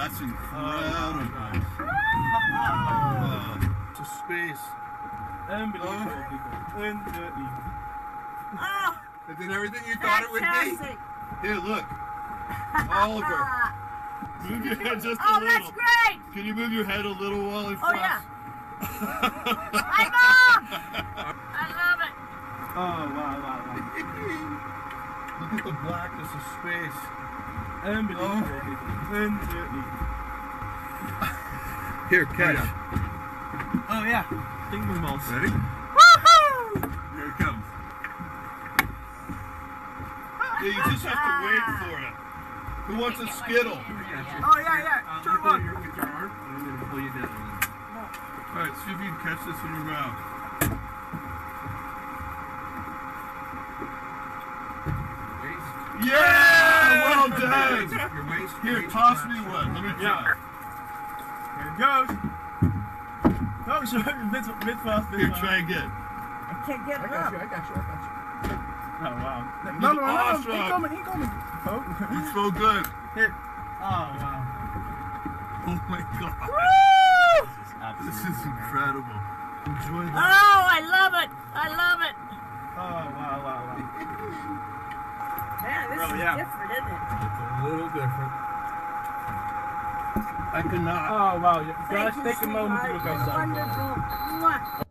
that's incredible. To space. Unbelievable, people. Unbelievable. Oh, It did everything you thought it would fantastic. be. Here, look. Oliver. Move your head just a little. Oh, that's great. Can you move your head a little, Wally? Oh, yeah. Hi, Mom. I love it. Oh, wow. Look at the blackness of space. Unbelievable, people. Unbelievable. Here, catch. Oh, yeah. Ding dong balls. Ready? Woohoo! Here it comes. Yeah, you just have to wait for it. Who wants a Skittle? Oh, yeah. Turn one. With your arm, and I'm going to pull you down. Alright, see if you can catch this in your mouth. Yeah! Well done! Here, toss me one. Let me try. Here it goes. No, sure. Bit fast. Here, try again. I can't get it up. I got you. Oh, wow. No, He coming. Oh. It's so good. Here. Oh, wow. Oh my god. Woo! This is incredible. Enjoy that. Oh, I love it. Oh, wow. Man, this is different, isn't it? It's a little different. I cannot. Oh, wow. Guys, Thank you, take a moment to sweetheart. look outside. You're wonderful. Mwah.